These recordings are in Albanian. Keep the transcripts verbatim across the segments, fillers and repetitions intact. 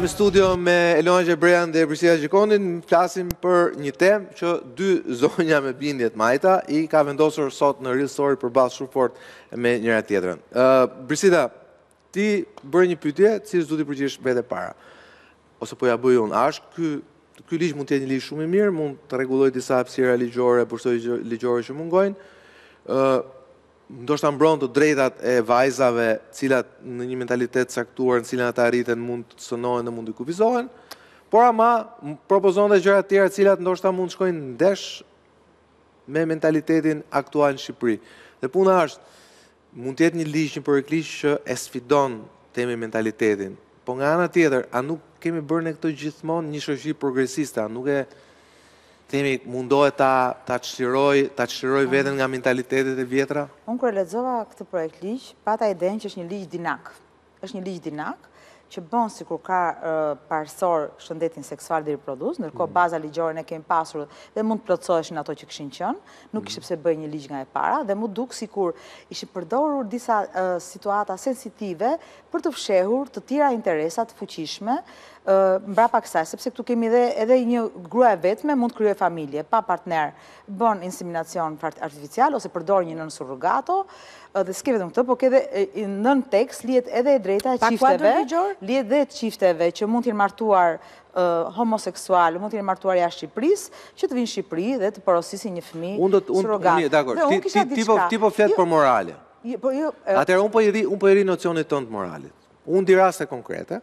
Në studio me Elona Gjebrean dhe Priscilla Gjikondin, flasim për një temë që dy zonja me bindjet majta i ka vendosur sot në Real Story për bazë shumë fort me njëra tjetrën. Uh, Priscilla, ti bërë një pyetje, cilës du t'i përgjigjësh vete para. Ose po ja bëj unë, a është ky ky ligj mund të jetë një ligj shumë i mirë, mund të rregullojë disa hapësira ligjore, bursa ligjore që mungojnë. Uh, ndoshta mbron të drejtat e vajzave, cilat në një mentalitet caktuar në cilën ata arritën mund të sënohen dhe mund të kufizohen, por ama propozon dhe gjëra të tjera cilat ndoshta mund të shkojnë ndesh me mentalitetin aktual në Shqipëri. Dhe puna është, mund të jetë një ligj, një projektligj që e sfidon temi mentalitetin, po nga ana tjetër, a nuk kemi bërë ne këtë gjithmonë një shoqëri progresiste, a nuk e themi mundohet ta ta çliroj, ta çliroj veten nga mentalitetet e vjetra? Unë kur lexova këtë projekt ligj, pata idenë që është një ligj dinak. Është një ligj dinak që bën sikur ka uh, parësor shëndetin seksual dhe riproduktiv, ndërkohë mm. baza ligjore ne kemi pasur dhe mund të plotësoheshin ato që kishin qenë, nuk kishte pse bëj një ligj nga e para dhe mu duk sikur ishin përdorur disa uh, situata sensitive për të fshehur të tjera interesa të fuqishme mbrapa kësaj, sepse këtu kemi edhe, edhe një grua e vetme mund të kryej familje, pa partner, bën inseminacion artificial ose përdor një nën surrogato, dhe s'ke vetëm këtë, po ke edhe nën tekst lihet edhe e drejta e çifteve, lihet edhe të çifteve që mund të jenë martuar uh, homoseksual, mund të jenë martuar jashtë Shqipërisë, që të vinë në Shqipëri dhe të porosisin një fëmijë surrogat. Dakor, ti ti po ti po flet për morale. Po jo. Atëherë un po i ri, un po i ri nocionit tonë të moralit. Unë di raste konkrete,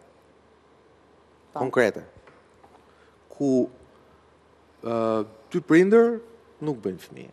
konkrete, ku uh, dy prindër nuk bëjnë fëmijë,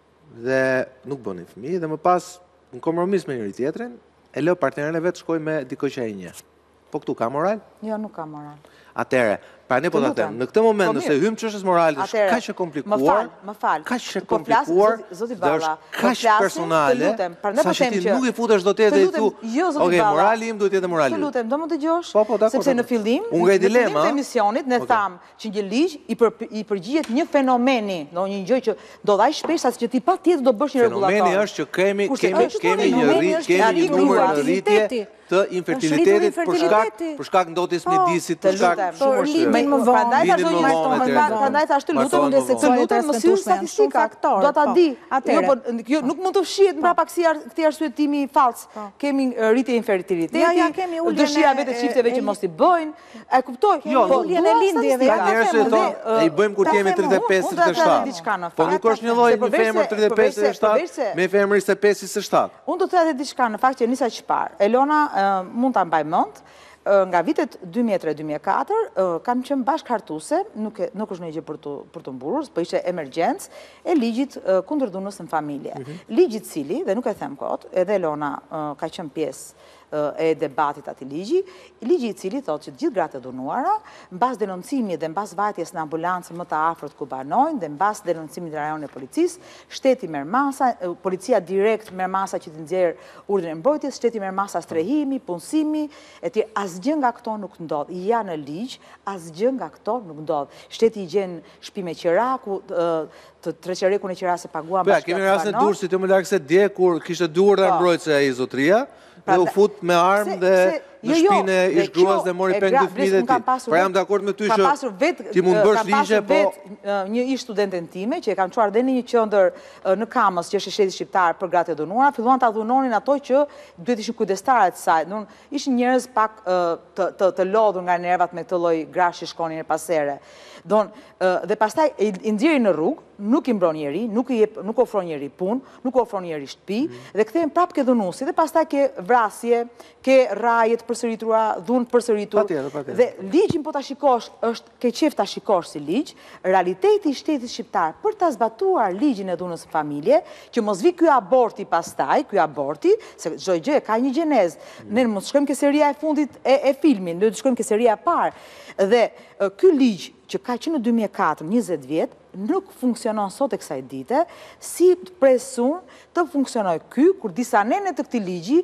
dhe nuk bënin fëmijë, dhe më pas, në kompromis me njëri tjetrin, e lë partnerin e vetë shkoj me dikoj që ai njeh. Po këtu ka moral? Jo, nuk ka moral. Atëre, pra ne po ta them, në këtë moment nëse hym çështës morale, është kaq e komplikuar. Më fal, më fal. Kaq e komplikuar. Zoti Balla, kaq personale. Sa që ti nuk i futesh do të jetë i thu. Okej, morali im duhet të jetë morali. Të lutem, do më dëgjosh? Po, po, dakor. Sepse në fillim, në fillim të emisionit ne tham që një ligj i përgjigjet një fenomeni, do një gjë që do vaj shpesh sa që ti patjetër do bësh një rregullator. Fenomeni është që kemi kemi kemi një rritje, kemi një numër të rritje të infertilitetit për shkak për shkak ndotjes mjedisit, për shkak shumë shumë. Prandaj tash do të prandaj tash të lutem dhe seksualitet më syr statistika do ta di. Jo, po nuk mund të fshihet mbrapa këtij arsyetimi fals. Kemi rritje infertiliteti. Ja, ja kemi uljen. Dëshira vetë çifteve që mos i bëjnë. E kuptoj. Po uljen e lindjeve. Ka njerëz që thonë, e i bëjmë kur kemi tridhjetë e pesë tridhjetë e shtatë. Po nuk është një lloj me femër tridhjetë e pesë tridhjetë e shtatë, me femër njëzet e pesë njëzet e shtatë. Unë do të thotë diçka në fakt që nisa çfarë. Elona mund ta mbaj mend. Nga vitet dy mijë e tre dy mijë e katër kam qenë bashkëhartuese, nuk nuk është një gjë për të për të mburur, po ishte emergjencë e ligjit kundër dhunës në familje. Ligji i cili, dhe nuk e them kot, edhe Elona ka qenë pjesë e debatit ati ligji, ligji i cili thotë që të gjithë gratë e dhunuara, mbas denoncimit dhe mbas vajtjes në ambulancë më të afërt ku banojnë dhe mbas denoncimit të rajonit të policisë, shteti merr masa, policia direkt merr masa që të nxjerr urdhrin e mbrojtjes, shteti merr masa strehimi, punësimi, etj. Asgjë nga këto nuk ndodh. Ja në ligj, asgjë nga këto nuk ndodh. Shteti i gjen shtëpi me qira ku të treqerekun e qira se paguan bashkë. Po, kemi rastin e Durrësit, jo më larg se dje kur kishte duhur ta mbrojtse ai zotria. Dhe u fut me armë dhe në shpinë e ish gruas dhe mori peng dy fëmijë të tij. Pra jam dakord me ty që ti mund bësh ligje, po një ish studenten time që e kam çuar dhe në një qendër në Kamës, që është shteti shqiptar për gratë e dhunuara, filluan ta dhunonin ato që duhet ishin kujdestarë të saj. Don ishin njerëz pak të të të lodhur nga nervat me këtë lloj grashi shkonin her pas here. Don dhe pastaj i nxjerrin në rrugë, nuk i mbron njeri, nuk i jep, nuk ofron njeri punë, nuk ofron njeri shtëpi dhe kthehen prapë ke dhunuesi dhe pastaj ke vrasje, ke rraje të përsëritura, dhunë përsëritur. Dhe ligjin po ta shikosh, është ke qef ta shikosh si ligj, realiteti i shtetit shqiptar për ta zbatuar ligjin e dhunës së familje, që mos vi ky aborti pastaj, ky aborti, se çdo gjë ka një gjenezë. Ne mos shkojmë ke seria e fundit e, e filmin, do të shkojmë ke seria e parë. Dhe ky ligj që ka qenë në dy mijë e katër, njëzet vjet, nuk funksionon sot e kësaj dite, si presun të funksionoj ky, kur disa nene të këtij ligji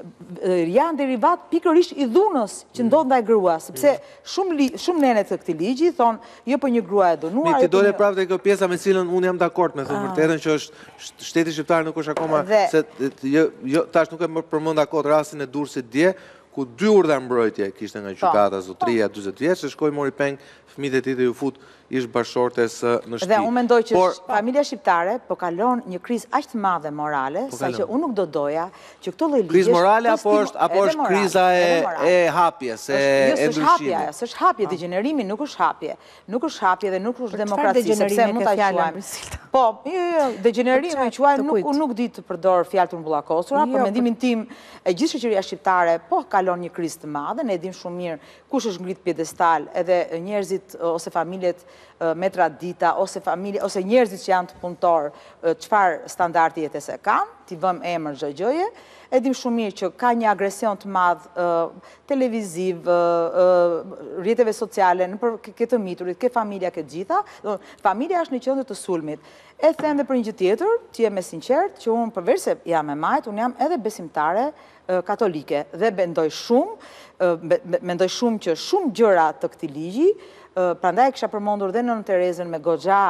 janë derivat pikërisht i dhunës që ndodh ndaj gruas, sepse shumë shumë nene të këtij ligji thonë, jo për një grua e dhunuar. Mi ti dole prapë te kjo pjesa me cilën unë jam dakord me thënë vërtetën që është shteti shqiptar nuk është akoma se jo jo tash nuk e më përmend akot rastin e Durrësit dje, ku dy urdhra mbrojtje kishte nga gjykata zotëria dyzet vjeç, e shkoi mori peng fëmijët e tij dhe ju fut ish bashortes në shtëpi. Dhe unë mendoj që familja shqiptare po kalon një krizë aq të madhe morale, sa që unë nuk do doja që këto lloj ligjesh. Krizë morale apo është apo është kriza e hapjes, e ndryshimit? S'është hapje, degenerimi nuk është hapje. Nuk është hapje dhe nuk është demokraci, sepse mund ta quajmë. Po, jo, jo, degenerimi e quaj nuk unë nuk di të përdor fjalë turbullakosura, për mendimin tim e gjithë shoqëria shqiptare po kalon një krizë të madhe, ne e dim shumë mirë kush është ngrit pjedestal, edhe njerëzit ose familjet me tradita, ose familje, ose njerëzit që janë të punëtor, çfarë standardi jetese kanë, t'i vëm emër çdo gjëje. E dim shumë mirë që ka një agresion të madh televiziv, rrjeteve sociale, nëpër këtë miturit, ke familja, ke gjitha. Familja është në qendër të sulmit. E them dhe për një gjë tjetër, që jem e sinqert, që unë përveç se jam e majt, unë jam edhe besimtare katolike dhe mendoj shumë, mendoj shumë që shumë gjëra të këtij ligji, prandaj kisha përmendur dhe Nën Terezën me goxha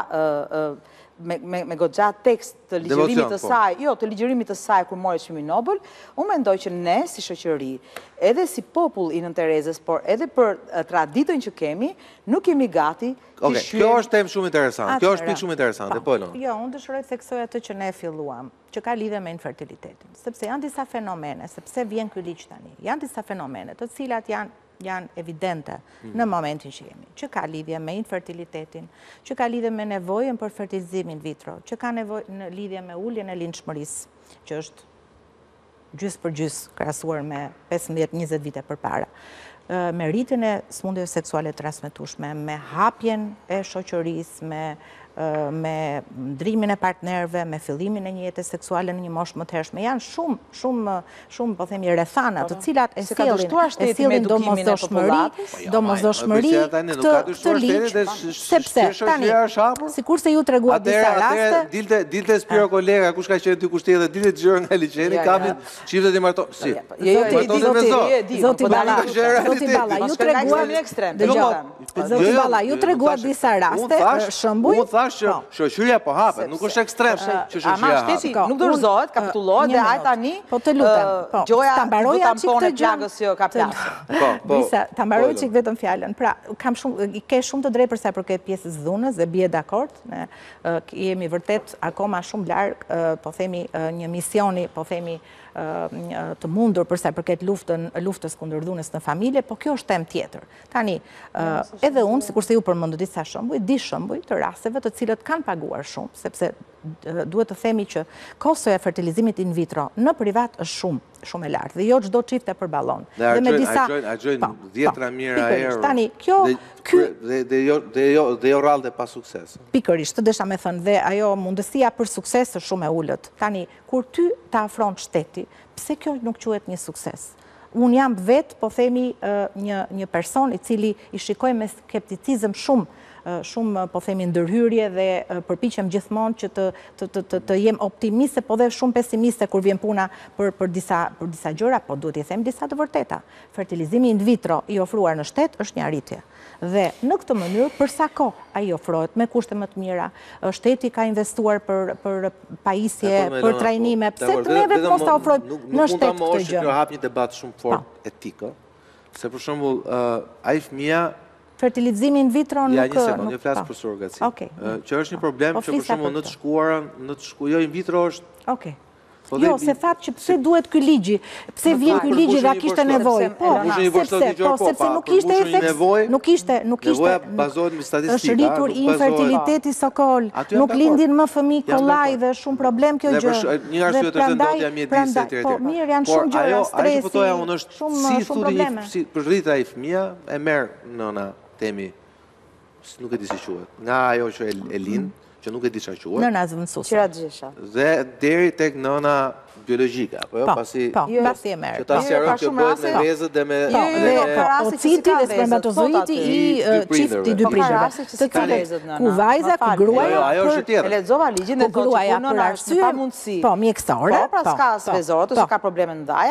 me goxha tekst të ligjërimit të saj, jo, të ligjërimit të saj kur mori çmimin Nobel, unë mendoj që ne si shoqëri, edhe si popull i Nën Terezës, por edhe për traditën që kemi, nuk jemi gati. Okej, kjo është temë shumë interesante. Kjo është pikë shumë interesante, po Elona. Jo, unë dëshiroj të theksoj atë që ne filluam, që ka lidhje me infertilitetin, sepse janë disa fenomene, sepse vjen ky ligj tani. Janë disa fenomene, të cilat janë janë evidente në momentin që jemi, që ka lidhje me infertilitetin, që ka lidhje me nevojën për fertilizim in vitro, që ka nevojë në lidhje me uljen e lindshmërisë, që është gjys për gjys krahasuar me pesëmbëdhjetë njëzet vite përpara, me rritjen e sëmundjeve seksuale transmetueshme, me hapjen e shoqërisë, me me ndrimin e partnerëve, me fillimin e një jete seksuale në një moshë më të hershme. Janë shumë, shumë, shumë, po themi, rrethana, të cilat e sjellin, e sjellin domosdoshmëri, domosdoshmëri këtë ligj, sepse tani, sikurse ju treguat disa raste, dilte spiro kolega, kush ka qenë ty kushtet dhe dilte xhir nga liçeni, kapin çiftet e marto. Si. Zoti Balla, Zoti Balla, ju treguat, Zoti Balla, ju treguat disa raste, shembuj. Thash që shoqëria po hapet, nuk është ekstrem që shoqëria hapet. Ama shteti nuk dorëzohet, kapitulohet dhe ai tani po të lutem, gjoja ta mbaroja çik të plagës që ka plasur. Po, po. Disa, ta mbaroj çik vetëm fjalën. Pra, kam shumë i ke shumë të drejtë për sa i përket pjesës dhunës dhe bie dakord, ne jemi vërtet akoma shumë larg, po themi një misioni, po themi të mundur përsa përket luftën, luftës kundër dhunës në familje, po kjo është temë tjetër. Tani, edhe unë, sikurse ju përmendu disa shembuj, di shembuj të rasteve të cilët kanë paguar shumë, sepse duhet të themi që kostoja e fertilizimit in vitro në privat është shumë, shumë e lartë, dhe jo çdo çift e përballon. Dhe me disa agjojnë dhjetra mijëra euro. Tani, kjo dhe jo rrallë dhe pa sukses. Pikërisht, të desha me thënë, dhe ajo mundësia për sukses është shumë e ullët. Tani, kur ty të afron shteti, pse kjo nuk quhet një sukses? Unë jam vetë, po themi, një person i cili i shikoj me skepticizëm shumë, shumë, po themi, ndërhyrje dhe përpiqem gjithmonë që të jem optimiste, po dhe shumë pesimiste kur vjen puna për disa gjëra, po duhet i them disa të vërteta. Fertilizimi in vitro i ofruar në shtet është një arritje. Dhe në këtë mënyrë, për sa kohë ai ofrohet me kushte më të mira, shteti ka investuar për pajisje, për trajnime, pse të neve mos ta ofrojmë në shtet këtë gjë. Nuk mund ta moshë, kjo hap një debat shumë fort etik, se për shembull, ai fëmia fertilizimi in vitro nuk... Ja, një sekund, një flasë për surrogaci. Që është një problem që për shumë në të shkuarën, në të shkuarën, jo in vitro është... Okej. Jo, se thatë që pse duhet ky ligji, pse vjen ky ligji dhe kishte nevojë. Po, sepse, po, sepse nuk ishte efekt, nuk ishte, nuk ishte... Nevoja bazohet mbi statistika. Është rritur infertiliteti sokol, nuk lindin më fëmijë kollaj dhe shumë problem kjo gjë. Një arsye të ndotja mjedise etj. Po, mirë, janë shumë gjëra, stresi, shumë probleme. Si për rritë ai fëmia e merr nëna temi, nuk e di si quhet, nga ajo që e lind, që nuk e di çfarë quhet. Nëna zvendësuese. Qira xhisha. Dhe deri tek nëna biologjike, apo jo, pasi po, pasi e merr. Që ta sqaroj që bëhet me vezët dhe me ociti dhe spermatozoidi i çiftit dy prindërve. Të cilët ku vajza, ku gruaja, ajo është tjetër. E lexova ligjin dhe thotë që nëna është pa mundësi. Po, mjekësore. Po, pra s'ka svezore, ose ka probleme ndaja.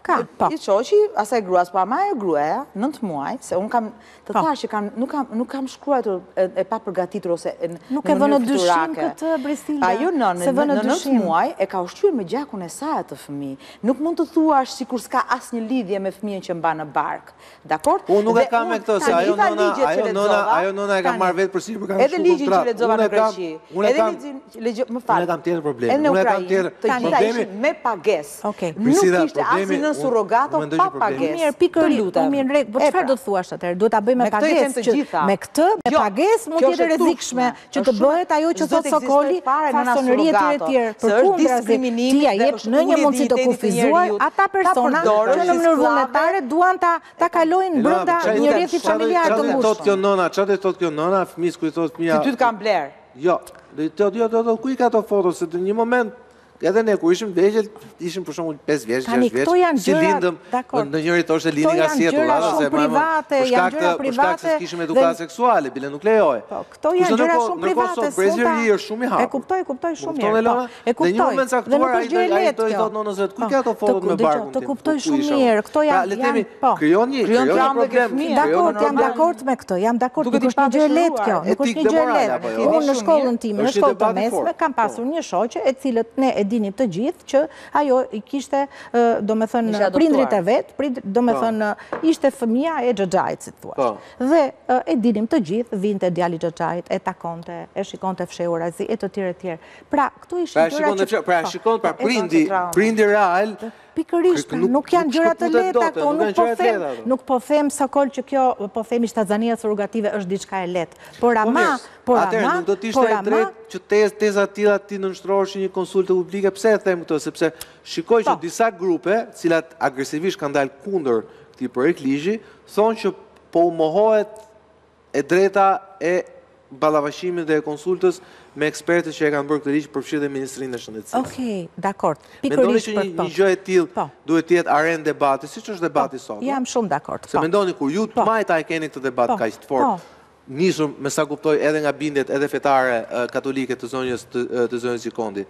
Ka, po. I shoqi, asaj gruas, po ama e gruaja, nëntë muaj, se unë kam të thash që kam, nuk kam, nuk kam shkruar e, e pa përgatitur ose e, nuk e vënë dyshim këtë, Brisilda. Ajo në në nëntë muaj e ka ushqyer me gjakun e saj atë fëmijë. Nuk mund të thuash sikur s'ka asnjë lidhje me fëmijën që mban në bark. Dakor? Unë nuk e kam me këtë, se ajo nona, ajo nona, ajo nona e ka marrë vetë për si për kanë edhe ligjin që lexova në Greqi. Edhe ligjin, më fal. Unë kam tjetër problem. Unë kam tjetër problemi me pagesë. Nuk ishte asnjë nën surrogato pa pagesë. Mirë, pikërisht. Mirë, po çfarë do të thuash atëherë? Duhet ta bëj me pagesë që me këtë me pagesë mund të jetë rrezikshme që të bëhet ajo që thot Sokoli, fasonëri etj etj. Përkundrazi, ti ja jep në një mundësi të kufizuar ata persona që në mënyrë vullnetare duan ta ta kalojnë brenda një rrethi familjar të ngushtë. Çfarë thotë kjo nona? Çfarë thotë kjo nona? Fëmis ku i thotë fëmia. Ti ty të kanë bler. Jo, do të jo do ku i ka ato foto se në një moment edhe ne ku ishim vegjël, ishim për shembull pesë vjeç, gjashtë vjeç, si lindëm, ndonjëri thoshte lindi nga si jetulla ose private, janë gjëra private. Për shkak se kishim edukatë seksuale, bile nuk lejohej. Po, këto janë gjëra shumë private. Brezëri është shumë i hapur. E kuptoj, kuptoj shumë mirë. E kuptoj. Në një moment caktuar ai ai do i thotë nonës vetë, ku ka ato fotot me barkun? Të kuptoj shumë mirë. Këto janë janë po. Krijon një krijon një problem. Dakor, jam dakord me këtë. Jam dakord, nuk është një gjë lehtë kjo. Nuk është një gjë lehtë. Unë në shkollën time, në shkollën të mesme, kam pasur një shoqe e cilët ne e dinim të gjithë që ajo i kishte, do me thënë, prindrit e vetë, do me thënë, ishte fëmia e xhaxhait, si thua. Dhe e dinim të gjithë, vinte djali xhaxhait, e takonte, e shikonte fshehurazi, e të tjerë e tjerë. Pra, këtu ishin gjëra që... Pra, shikon, pra, prindi, prindi real... Pikërisht, nuk janë gjëra të lehta këto, nuk po them, nuk po them Sokol që kjo, po themi shtazania surrogative është diçka e lehtë. Por ama, por ama, atëherë nuk do të ishte drejt që teza të tilla ti nënshtrohesh një konsulte publike. Pse e them këtë? Sepse shikoj që disa grupe, cilat agresivisht kanë dalë kundër këtij projekt ligji, thonë që po u mohohet e drejta e ballavashimit dhe e konsultës me ekspertët që e kanë bërë këtë ligj përfshirë dhe Ministrinë e Shëndetësisë. Okej, dakord. Mendoni që një gjë e tillë duhet të jetë arenë debati, siç është debati sot. Jam shumë dakord. Se mendoni kur ju të majta e keni këtë debat kaq të fortë, nisur me sa kuptoj edhe nga bindjet edhe fetare katolike të zonjës të zonjës Gjikondi.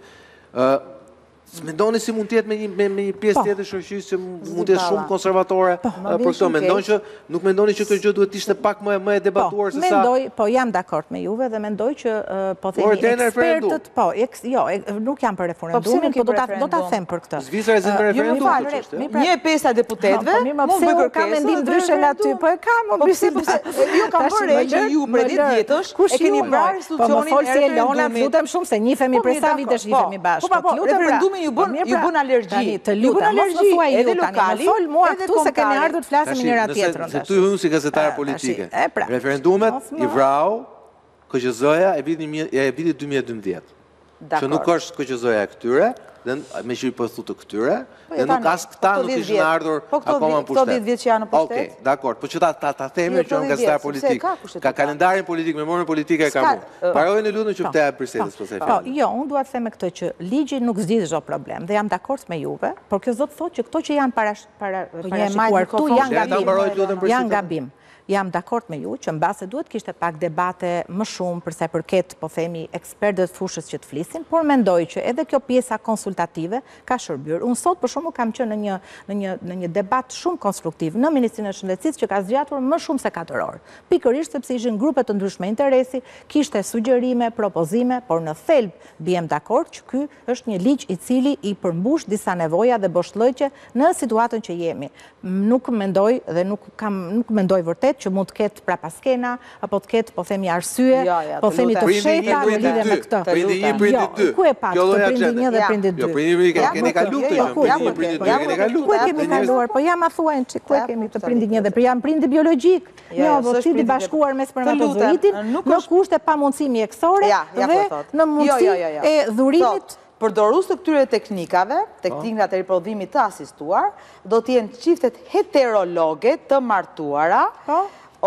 Mendoni si mund të jetë me një pjesë tjetër shoqërisë që mund të jetë shumë konservatore për këtë? Mendoni që nuk mendoni që kjo gjë duhet të ishte pak më më e debatuar se sa? Mendoj, po jam dakord me juve dhe mendoj që po themi ekspertët, po, jo, nuk jam për referendumin, po do ta them për këtë. Zvicra e zin për referendum. Një e pesa deputetëve mund të bëjë ka mendim ndryshe nga ty, po e kam, po pse ju kam bërë që ju për ditë vjetësh e keni vrarë institucionin e referendumit. Lutem shumë se njihemi për sa vitesh jihemi bashkë. Referendumi ju bën ju bën alergji. Të lutem, mos më thuaj ju tani. Më fol mua këtu se kemi ardhur të flasim njëra tjetrën. Se tu unë si gazetare politike. Referendumet i vrau K Q Z-ja e vitit dy mijë e dymbëdhjetë. Që nuk është K Q Z-ja e këtyre, me që i përthu të këtyre, dhe nuk asë këta nuk ishën ardhur akoma në pushtet. Po këto dhjetë vjetë që janë në pushtet? Oke, dakord, po që ta themi që në gazetar politik, ka kalendarin politik, memorën politike e ka mu. Parojnë e ludën që pëte e përsetis për se fjallë. Jo, unë duat theme këtë që ligji nuk zgjidh çdo problem, dhe jam dakord me juve, por kjo zotë thot që këto që janë parashikuar këtu janë gabim. Jam dakord me ju që mbase duhet kishte pak debate më shumë përsa përket, po themi, ekspertët fushës që të flisin, por mendoj që edhe kjo pjesa konsultative ka shërbyer. Unë sot për shumë kam qenë në një, në një, në një debat shumë konstruktiv në Ministrinë e Shëndetësisë që ka zgjatur më shumë se katër orë. Pikërisht sepse ishin grupe të ndryshme interesi, kishte sugjerime, propozime, por në thelb biem dakord që ky është një ligj i cili i përmbush disa nevoja dhe boshllëqe në situatën që jemi. Nuk mendoj dhe nuk kam nuk mendoj vërtet që mund të ketë prapaskena, apo të ketë, po themi, arsye, po themi të fsheta në lidhje me këtë. Prindi një, prindi dy. Ku e patë të prindi një dhe prindi dy? Jo, prindi një, keni kalu këtë gjë, prindi një, prindi dy, keni kalu. Ku e kemi kaluar, po jam a thuajnë që ku e kemi të prindi një dhe për jam prindi biologjik, një ovocidi bashkuar me spermatozoidin, në kushte pa mundësi mjekësore dhe në mundësi e dhurimit. Përdorus të këtyre teknikave, teknikat e riprodhimit të asistuar, do t'jenë çiftet heterologe të martuara,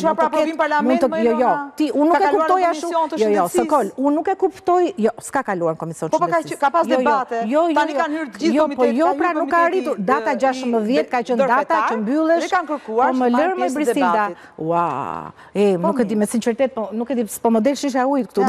ndryshma pra aprovim parlament, më Jo, jo, Ilona? ti, unë nuk Ka e kaluar në kuptoj komision ashtu. të Jo, jo, shëndetësisë. Sokol, unë nuk e kuptoj, jo, s'ka kaluar në komision të Po, pa ka shëndetësisë. që- ka pas Jo, jo, debate, jo, jo, tani jo. kanë hyrë të gjithë Jo, komitet, po jo, ka hyrë pra nuk ka komiteti, arritur. Data e, i gjashtëmbëdhjetë ka qenë data ndërfetar. që mbyll mbyllesh. Dhe kanë kërkuar Po më që marrin lër me pjesë në Brisilda. debatit. Ua, e, nuk e di me sinqeritet, po nuk e di, s'po model shisha ujit këtu.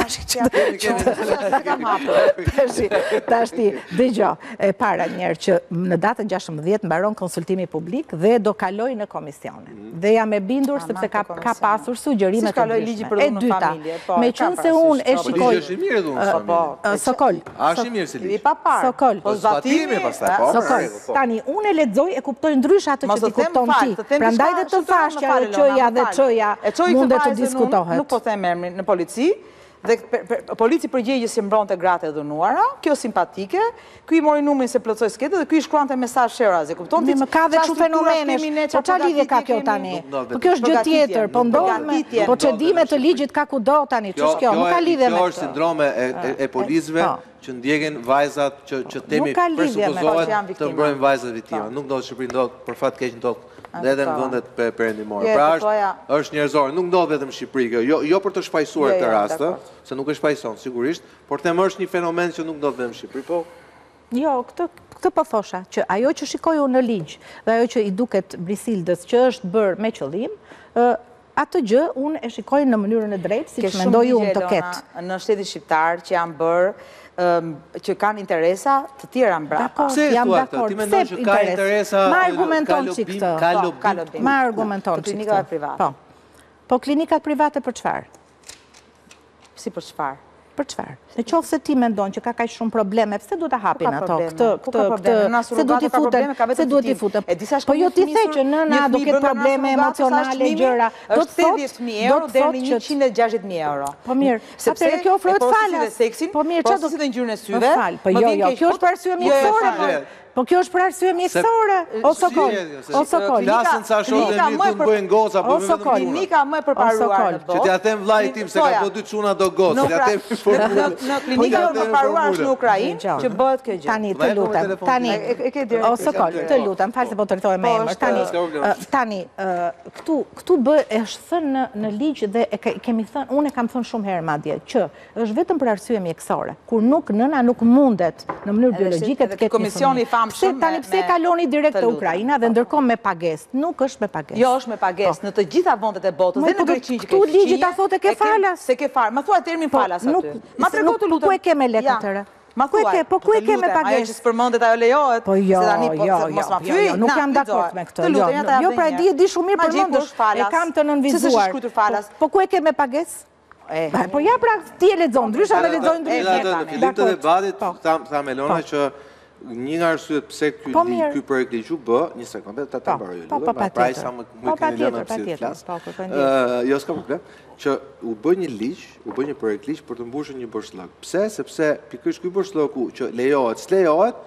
Tashi, tashi, dëgjoj, e para njerë që në datën gjashtëmbëdhjetë mbaron konsultimi publik dhe do kaloj në komisione. Dhe jam e bindur sepse ka ka pasur sugjerimet të ndryshme. E dyta, me qenë se unë e shikoj Sokol. A është i mirë si I liqë? pa parë. Sokol. Po zbatimi pastaj, po. Sokol. Tani, unë e lexoj e kuptoj ndryshe atë që ti kupton ti. Prandaj dhe të thash që ajo çoja dhe çoja mundet të diskutohet. Nuk po them emrin në polici, dhe polici përgjegjës që mbronte gratë e dhunuara, kjo simpatike, ky i mori numrin se plotësoi sketën dhe ky i shkruante mesazh sherazi, kupton ti? Më ka dhe çu fenomenesh. Po çfarë lidhje ka kjo tani? Po kjo është gjë tjetër, po ndodh me po çedime të ligjit ka kudo tani, ç'është kjo? Nuk ka lidhje me kjo. Kjo këtë. është sindrome e policëve që ndjegen vajzat që temi presupozohet të mbrojnë vajzat viktima. Nuk ndodh në Shqipëri, ndodh për fat keq ndodh edhe në vendet perëndimore. Pra është është njerëzore, nuk ndodh vetëm në Shqipëri kjo, jo jo për të shpajsuar këtë rast, se nuk e shpajson sigurisht, por them është një fenomen që nuk ndodh vetëm në Shqipëri, po. Jo, këtë këtë po thosha, që ajo që shikoj unë në ligj dhe ajo që i duket Brisildës që është bërë me qëllim, atë gjë unë e shikoj në mënyrën e drejtë, siç mendoj unë të ketë. Në shtetin shqiptar që janë bërë që kanë interesa të tjera mbrapa. Pse jam dakord? Ti mendon që ka interesa? Ma argumenton çik këtë. Ka lobim. Ma argumenton çik këtë. Klinikat private. Po. Po klinikat private për çfarë? Si për çfarë? Për çfarë? Në qoftë se ti mendon që ka kaq shumë probleme, pse duhet ta hapin ato? Këtë këtë këtë se duhet i futen, se duhet i futen. Po jo ti the që nëna do ketë probleme emocionale gjëra. Do të thotë tetëdhjetë mijë euro deri në njëqind e gjashtëdhjetë mijë euro. Po mirë, sepse kjo ofrohet falas. Po mirë, çfarë do të ngjyrën e syve? Po jo, jo, kjo është për arsye mjekësore. Po kjo është për arsye mjekësore. O Sokol, o Sokol. Klasën sa shoqë mi të bëjnë goca, po vetëm klinika më e përparuar në botë. Që t'ja them vllajt tim se ka po dy çuna do gocë, t'ja them në klinikën më përparuar është në Ukrainë që bëhet kjo gjë. Tani të lutem, tani e ke direkt. O Sokol, të lutem, fal se po të rithoj me emër. Tani, tani këtu këtu bë është thënë në ligj dhe e kemi thënë, unë e kam thënë shumë herë madje që është vetëm për arsye mjekësore, kur nuk nëna nuk mundet në mënyrë biologjike të ketë komisioni Pse tani pse kaloni direkt te Ukraina dhe ndërkohë me pagesë? Nuk është me pagesë. Jo, është me pagesë. Në të gjitha vendet e botës dhe në Greqinë që këtu ligji ta thotë ke falas. Se ke falas. Ma thua termin falas aty. Ma trego të lutem. Ku e ke me lekë atëre? Ma ku e ke? Po ku e ke me pagesë? Ajo që s'përmendet ajo lejohet. Po jo, jo, jo, nuk jam dakord me këtë. Jo, jo, pra di di shumë mirë përmendesh. E kam të nënvizuar. Po ku e ke me pagesë? Po ja pra ti e lexon, ndryshe me lexojnë ndryshe. Në fillim të debatit tha Melona që një nga arsyet pse ky ky projekt ligj u bë, një sekondë, ta ta mbaroj. Pra sa më më keni lënë pse të flas. Ë, jo s'ka problem, që u bë një ligj, u bë një projekt ligj për të mbushur një boshllëk. Pse? Sepse pikërisht ky boshllëku që lejohet, s'lejohet,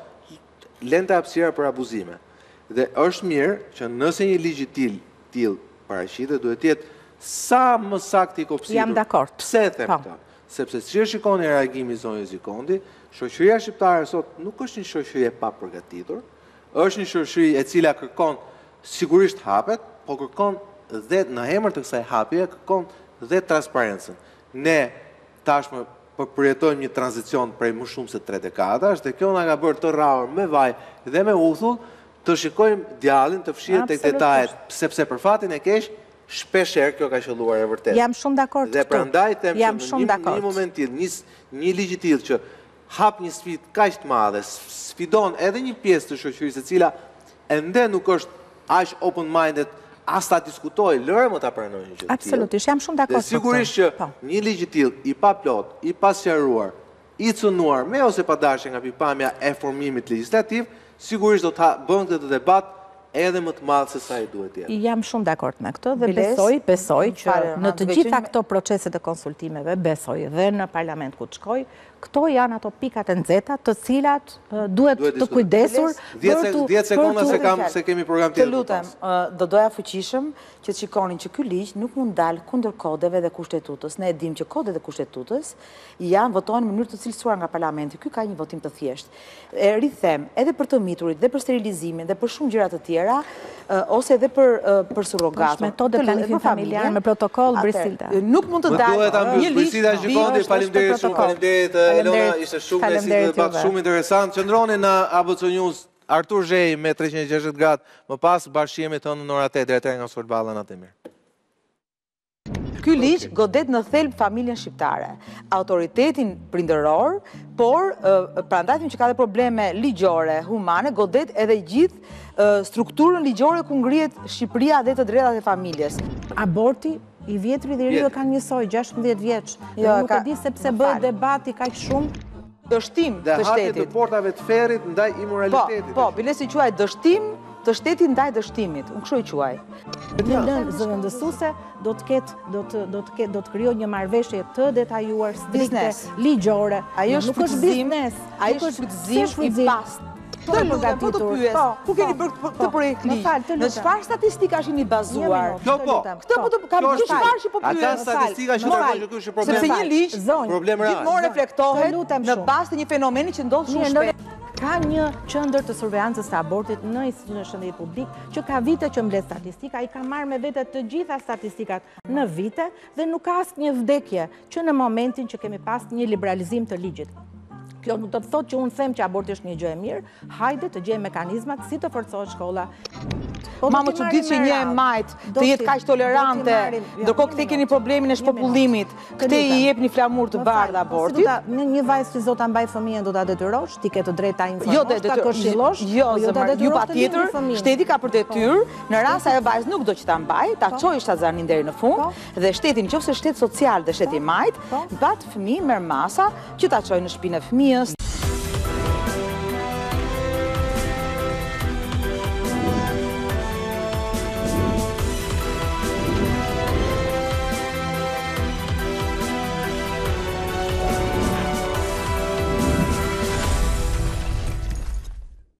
lënte hapësira për abuzime. Dhe është mirë që nëse një ligj i till, till paraqitet, duhet të jetë sa më saktë i kopsitur. Jam dakord. Pse them këtë? Sepse si e shikoni reagimi i zonës Zikondi, shoqëria shqiptare sot nuk është një shoqëri e papërgatitur, është një shoqëri e cila kërkon sigurisht hapet, po kërkon dhe në emër të kësaj hapje kërkon dhe transparencën. Ne tashmë përjetojmë një tranzicion prej më shumë se tre dekadash dhe kjo na ka bërë të rrahur me vaj dhe me uthull të shikojmë djallin të fshirë tek detajet, sepse për fatin e keq shpeshherë kjo ka qelluar e vërtetë. Jam shumë dakord këtu. Dhe prandaj them që në një moment tillë, një një ligj i tillë që hap një sfidë kaq të madhe, sfidon edhe një pjesë të shoqërisë e cila ende nuk është aq open minded as ta diskutoj, lëre më ta pranojnë gjë. Absolutisht, jam shumë dakord. Dhe sigurisht që një ligj i tillë i paplot, i pasqaruar, i cënuar me ose pa dashje nga pikpamja e formimit legjislativ, sigurisht do ta bën këtë debat edhe më të madh se sa i duhet jetë. Jam shumë dakord me këtë dhe besoj, besoj që në të gjitha këto proceset e konsultimeve, besoj dhe në parlament ku të shkoj, këto janë ato pikat e nxehta të cilat duhet të kujdesur për të dhjetë sekonda se kam se kemi program tjetër. Të lutem, do doja fuqishëm që të shikonin që ky ligj nuk mund dal kundër kodeve dhe kushtetutës. Ne e dimë që kodet e kushtetutës janë votohen në mënyrë të cilësuar nga parlamenti. Ky ka një votim të thjeshtë. E rithem, edhe për të miturit, dhe për sterilizimin, dhe për shumë gjëra të tjera, ose edhe për për surrogat. Është metodë planifikimi familjar me protokoll Brisilda. Nuk mund të dalë një ligj. Brisilda Gjikondi, faleminderit shumë, faleminderit Elona, ishte shumë lezetshëm, debat shumë interesant. Qëndroni në A B C News. Artur Zhej me treqind e gjashtëdhjetë gradë, më pas bashkëjemi tonë në ora tetë drejt nga Solballa natë mirë. Ky ligj godet në thelb familjen shqiptare, autoritetin prindëror, por prandaj që ka dhe probleme ligjore, humane, godet edhe gjithë strukturën ligjore ku ngrihet Shqipëria dhe të drejtat e familjes. Aborti i vjetri dhe i ri kanë njësoj, gjashtëdhjetë vjeç. Jo, Nuk e di sepse bëhet debati kaq shumë. Dështim Dhe të hapje të shtetit. portave të ferrit ndaj Po, immoralitetit. po, bilesi quaj dështim të shtetit ndaj dështimit. Unë kështu i quaj. Në lënë zëvendësuese do të ketë do të do të ketë do të krijojë një marrëveshje të detajuar, strikte, Biznes. ligjore. Ajo është Nuk është shfrytëzim, biznes, ajo nuk është si shfrytëzim i pastë. Po, Të e lutem, po të përgatitur. pyes, Po, ku keni po, bërë po, këtë projekt më ligj? fal, të Në lutem. çfarë statistika është i bazuar? Një minutë, Kjo të po. lutem, Këtë po të kam Kjo të është çfarë që po Ata pyes? statistika që Më tregojnë fal. që ky është problem. Sepse një ligj Zonjë, Problem real. gjithmonë Të reflektohet lutem në shumë. bazë të një fenomeni që ndodh shumë Mirë, shpejt. Ka një qendër të survellancës të abortit në Institutin e Shëndetit Publik që ka vite që mbledh statistika, i ka marrë me vete të gjitha statistikat në vite dhe nuk ka asnjë vdekje që në momentin që kemi pas një liberalizim të ligjit. Kjo nuk do të thotë që unë them që aborti është një gjë e mirë, hajde të gjejmë mekanizmat si të forcohet shkolla. Po, do Mamë t'i që marrim ditë që me një e radhë. majt, Do të jetë t'i- kaq do tolerante, t'i marrim- jo, ndërkohë një këte keni minutë. problemin e Një shpopullimit, minutë. këte Të i lutem. jep një flamur të Më bardhë fal, abortit. si do ta- Në një vajzë që do ta mbaj fëmijën do ta detyrosh, ti ke të drejtë ta informosh, Jo, dhe ta këshillosh, jo, po jo ta zemër, ju detyrosh pa të tjetër, lindë fëmijën. shteti ka për detyrë, në rast se ajo vajzë nuk do që ta mbaj, ta çojë shtazanin deri në fund, Po. dhe shteti, nëse shtet social dhe shteti majt, Po. bat fëmijën merr masa që ta çojë në shtëpinë e fëmijës.